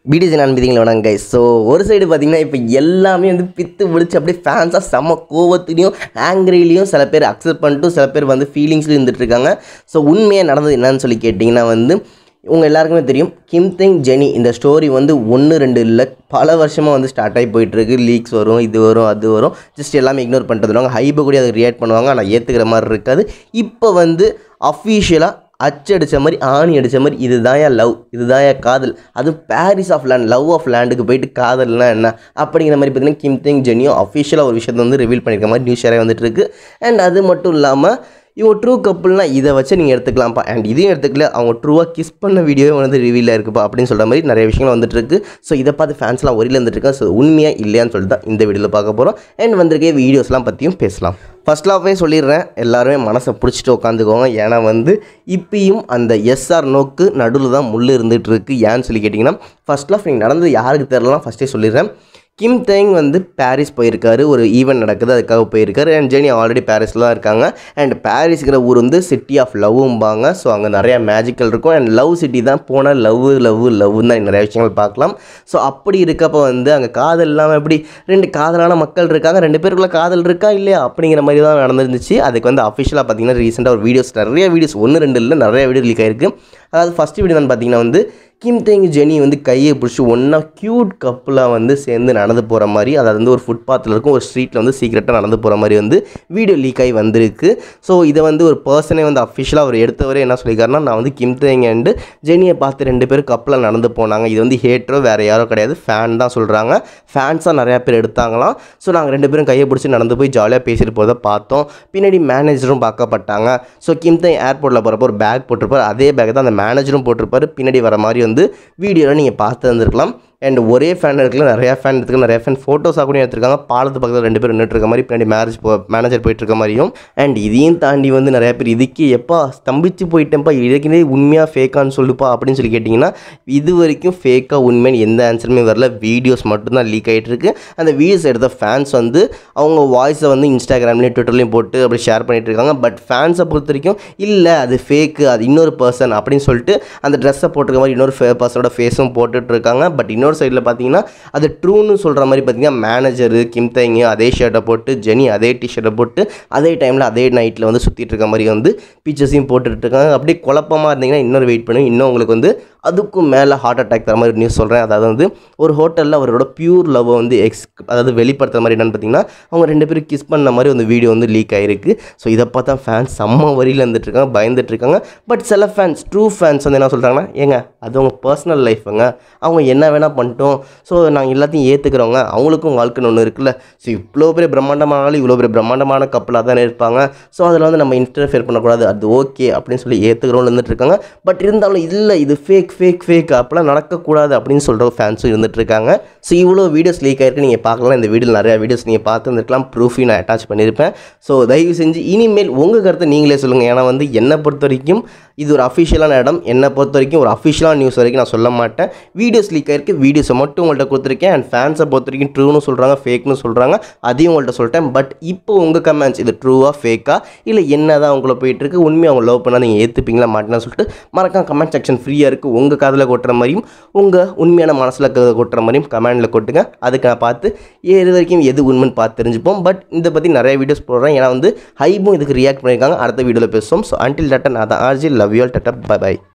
BDC நண்பதிகளை வணங்க guys. So ஒரு side பார்த்தீங்கன்னா இப்போ எல்லாமே வந்து பித்து பிடிச்சி அப்படியே ஃபேன்ஸாக செம்ம கோவத்துலேயும் ஆங்கிரிலையும் சில பேர் அக்செப்ட் பண்ணிட்டு சில பேர் வந்து ஃபீலிங்ஸ்லையும் இருந்துகிட்ருக்காங்க. ஸோ உண்மையாக நடந்தது என்னன்னு சொல்லி கேட்டிங்கன்னா வந்து உங்கள் எல்லாருக்குமே தெரியும், கிம்தெங் ஜெனி இந்த ஸ்டோரி வந்து 1-2 இல்லை பல வருஷமாக வந்து ஸ்டார்ட் ஆகி போயிட்டுருக்கு. லீக்ஸ் வரும், இது வரும், அது வரும், ஜஸ்ட் எல்லாமே இக்னோர் பண்ணிட்டு வந்துடுவாங்க. ஹைப்பை கூட அதை ரியாக்ட் பண்ணுவாங்க, ஆனால் ஏற்றுக்கிற மாதிரி இருக்காது. இப்போ வந்து அஃபீஷியலாக அடித்த மாதிரி ஆணி அடித்த மாதிரி இதுதான் லவ், இதுதான் காதல், அது Paris of land, love of லேண்டுக்கு போயிட்டு காதல்னா என்ன அப்படிங்கிற மாதிரி பார்த்தீங்கன்னா கிம்தெங் ஜெனியும் அஃபிஷியலாக ஒரு விஷயத்தை வந்து ரிவீல் பண்ணியிருக்க மாதிரி நியூஸ் ஷேராக வந்துட்டு இருக்கு. அண்ட் அது மட்டும் இல்லாமல் இவங்க ட்ரூ கப்புள்னா இதை வச்சு நீங்கள் எடுத்துக்கலாம்ப்பா, அண்ட் இதையும் எடுத்துக்கல, அவங்க ட்ரூவாக கிஸ் பண்ண வீடியோவே வந்து ரிவீலாக இருக்குப்பா அப்படின்னு சொல்கிற மாதிரி நிறைய விஷயங்கள் வந்துட்டுருக்கு. ஸோ இதை பார்த்து ஃபேன்ஸ்லாம் ஒரியில் வந்துட்டுருக்கேன். ஸோ உண்மையாக இல்லையான்னு சொல்லிட்டு தான் இந்த வீடியோவில் பார்க்க போகிறோம். அண்ட் வந்திருக்கே வீடியோஸ்லாம் பற்றியும் பேசலாம். ஃபர்ஸ்ட் ஆஃபே சொல்லிடுறேன், எல்லாருமே மனசை பிடிச்சிட்டு உட்காந்துக்கோங்க. ஏன்னா வந்து இப்பயும் அந்த எஸ்ஆர் நோக்கு நடுவில் தான் முள் இருந்துகிட்டு இருக்குது. ஏன்னு சொல்லி கேட்டிங்கன்னா ஃபர்ஸ்ட் ஆஃப் நீங்கள் நடந்தது யாருக்கு தெரிலலாம் ஃபஸ்ட்டே சொல்லிடுறேன். கிம்தெங் வந்து பாரிஸ் போயிருக்காரு, ஒரு ஈவெண்ட் நடக்குது அதுக்காக போயிருக்காரு. அண்ட் ஜெனி ஆல்ரெடி பாரிஸில் தான் இருக்காங்க. அண்ட் பாரிஸ்ங்கிற ஊர் வந்து சிட்டி ஆஃப் லவ்வும்பாங்க. ஸோ அங்கே நிறையா மேஜிக்கல் இருக்கும். அண்ட் லவ் சிட்டி தான், போனால் லவ்னு தான் நிறைய விஷயங்கள் பார்க்கலாம். ஸோ அப்படி இருக்கப்போ வந்து அங்கே காதல் இல்லாமல் எப்படி 2 காதலான மக்கள் இருக்காங்க, 2 பேருக்குள்ளே காதல் இருக்கா இல்லையா அப்படிங்கிற மாதிரி தான் நடந்துருந்துச்சு. அதுக்கு வந்து அஃபிஷியலாக பார்த்தீங்கன்னா ரீசெண்டாக ஒரு வீடியோஸ், நிறைய வீடியோஸ் 1-2 இல்லை நிறைய வீடியோ லீக் ஆயிருக்கு. அதாவது ஃபஸ்ட்டு வீடியோ வந்து பார்த்தீங்கன்னா வந்து கிம்தெங் ஜெனி வந்து கையை பிடிச்சி ஒன்றா க்யூட் கப்புளாக வந்து சேர்ந்து நடந்து போகிற மாதிரி, அதாவது வந்து ஒரு ஃபுட்பாத்தில் இருக்கும் ஒரு ஸ்ட்ரீட்டில் வந்து சீக்கிரட்டாக நடந்து போகிற மாதிரி வந்து வீடியோ லீக் ஆகி வந்திருக்கு. ஸோ இதை வந்து ஒரு பர்சனே வந்து அஃபிஷியலாக அவர் எடுத்தவரே என்ன சொல்லியிருக்காருன்னா, நான் வந்து கிம்தெங் அண்டு ஜெனியை பார்த்து 2 பேரும் கப்பில் நடந்து போனாங்க, இது வந்து ஹேட்டரோ வேறு யாரோ கிடையாது, ஃபேன் தான் சொல்கிறாங்க. ஃபேன்ஸாக நிறையா பேர் எடுத்தாங்களாம். ஸோ நாங்கள் 2 பேரும் கையை பிடிச்சி நடந்து போய் ஜாலியாக பேசிட்டு போகிறத பார்த்தோம். பின்னாடி மேனேஜரும் பார்க்கப்பட்டாங்க. ஸோ கிம்தெங் ஏர்போர்ட்டில் போகிறப்போ ஒரு பேக் போட்டிருப்பார், அதே பேக் தான் அந்த மேனேஜரும் போட்டிருப்பார். பின்னாடி வர மாதிரி வந்து வீடியோவில் நீங்கள் பார்த்து வந்துருக்கலாம். அண்ட் ஒரே ஃபேன் எடுக்கல, நிறையா ஃபேன் எடுத்துக்கலாம், நிறையா ஃபேன் ஃபோட்டோஸாக கூட எடுத்துருக்காங்க. பாலத்து பக்கத்தில் 2 பேர் நின்றுட்டு இருக்க மாதிரி, பின்னாடி மேனேஜர் போயிட்டு இருக்க மாதிரியும். அண்ட் இதையும் தாண்டி வந்து நிறையா பேர் இதுக்கு எப்பா ஸ்தம்பிச்சு போயிட்டேன்ப்பா, இதுக்குனே உண்மையாக ஃபேக்கான்னு சொல்லுப்பா அப்படின்னு சொல்லி கேட்டிங்கன்னா இது வரைக்கும் ஃபேக்காக உண்மைன்னு எந்த ஆன்சருமே வரல. வீடியோஸ் மட்டும்தான் லீக் ஆகிட்டு இருக்கு. அந்த வீடியோஸ் எடுத்த ஃபேன்ஸ் வந்து அவங்க வாய்ஸை வந்து இன்ஸ்டாகிராம்லேயும் ட்விட்டர்லேயும் போட்டு அப்படி ஷேர் பண்ணிட்டு இருக்காங்க. பட் ஃபேன்ஸை பொறுத்த வரைக்கும் இல்லை அது ஃபேக்கு, அது இன்னொரு பர்சன் அப்படின்னு சொல்லிட்டு அந்த ட்ரெஸ்ஸை போட்டிருக்க மாதிரி இன்னொரு பர்சனோட ஃபேஸும் போட்டுட்டு இருக்காங்க. பட் இன்னொரு சைடில் பார்த்தீங்கன்னா அது ட்ரூன்னு சொல்கிற மாதிரி பார்த்தீங்கன்னா மேனேஜரு கிம்தெங் அதே ஷர்ட்டை போட்டு, ஜெனி அதே டிஷர்ட்டை போட்டு, அதே டைமில் அதே நைட்டில் வந்து சுற்றிட்டு இருக்க மாதிரி வந்து பிக்சர்ஸையும் போட்டுட்டு இருக்காங்க. அப்படியே குழப்பமாக இருந்தீங்கன்னா இன்னொரு வெயிட் பண்ணி இன்னும் உங்களுக்கு வந்து அதுக்கும் மேலே ஹார்ட் அட்டாக் தர மாதிரி நியூஸ் சொல்கிறேன். அதாவது வந்து ஒரு ஹோட்டலில் அவரோட பியூர் லவ்வை வந்து அதாவது வெளிப்படுத்துகிற மாதிரி என்னென்னு பார்த்தீங்கன்னா அவங்க 2 பேரும் கிஸ் பண்ண மாதிரி வந்து வீடியோ வந்து லீக் ஆகிருக்கு. ஸோ இதை பார்த்தா ஃபேன்ஸ் செம்ம வரியில் இருந்துட்டுருக்காங்க, பயந்துட்டுருக்காங்க. பட் சில ஃபேன்ஸ், ட்ரூ ஃபேன்ஸ் வந்து என்ன சொல்கிறாங்கன்னா, ஏங்க அது அவங்க பர்சனல் லைஃபுங்க, அவங்க என்ன வேணால் பண்ணிட்டோம், ஸோ நாங்கள் எல்லாத்தையும் ஏற்றுக்கிறவங்க, அவங்களுக்கும் வாழ்க்கைன்னு ஒன்று இருக்குல்ல. ஸோ இவ்வளோ பெரிய பிரம்மாண்டமான இவ்வளோ பெரிய பிரம்மாண்டமான கப்பலாக தானே இருப்பாங்க, ஸோ அதில் வந்து நம்ம இன்டர்ஃபியர் பண்ணக்கூடாது, அது ஓகே அப்படின்னு சொல்லி ஏற்றுக்கிறோன்னு இருந்துட்டுருக்காங்க. பட் இருந்தாலும் இல்லை இது ஃபேக் அப்பெல்லாம் நடக்கக்கூடாது அப்படின்னு சொல்கிற ஃபேன்ஸும் இருந்துகிட்ருக்காங்க. ஸோ இவ்வளோ வீடியோஸ் லீக் ஆகிருக்கு, நீங்கள் பார்க்கலாம். இந்த வீடியோவில் நிறையா வீடியோஸ் நீங்கள் பார்த்துருந்துருக்கலாம், ப்ரூஃபையும் நான் அட்டாச் பண்ணியிருப்பேன். ஸோ தயவு செஞ்சு இனிமேல் உங்கள் கருத்தை நீங்களே சொல்லுங்கள். ஏன்னா வந்து என்னை பொறுத்த வரைக்கும் இது ஒரு அஃபிஷியலான இடம், என்னை பொறுத்த வரைக்கும் ஒரு அஃபிஷியலான நியூஸ் வரைக்கும் நான் சொல்ல மாட்டேன். வீடியோஸ் லீக் ஆகிருக்கு, வீடியோஸை மட்டும் உங்கள்கிட்ட கொடுத்துருக்கேன். அண்ட் ஃபேன்ஸை பொறுத்த வரைக்கும் ட்ரூன்னு சொல்கிறாங்க, ஃபேக்னு சொல்கிறாங்க, அதையும் உங்கள்கிட்ட சொல்லிட்டேன். பட் இப்போ உங்கள் கமெண்ட்ஸ் இது ட்ரூவாக ஃபேக்கா இல்லை என்ன தான் உங்களை போயிட்டுருக்கு, உண்மையாக அவங்க லவ் பண்ணால் நீங்கள் ஏற்றுப்பீங்களா மாட்டேன்னு சொல்லிட்டு மறக்காம கமெண்ட் செக்ஷன் ஃப்ரீயாக இருக்குது. உங்கள் காதில் கொட்டுற மாதிரியும் உங்கள் உண்மையான மனசில் கொட்டுற மாதிரியும் கமெண்டில் கொட்டுங்க. அதுக்கு நான் பார்த்து இது வரைக்கும் எது உண்மைன்னு பார்த்து தெரிஞ்சுப்போம். பட் இதை பற்றி நிறைய வீடியோஸ் போடுறேன். ஏன்னா வந்து ஹைப்பும் இதுக்கு ரியாக்ட் பண்ணியிருக்காங்க. அடுத்த வீடியோவில் பேசுவோம். ஸோ அன்டில் டாட்டா, நான் தான் RG, love you all, tata, bye by.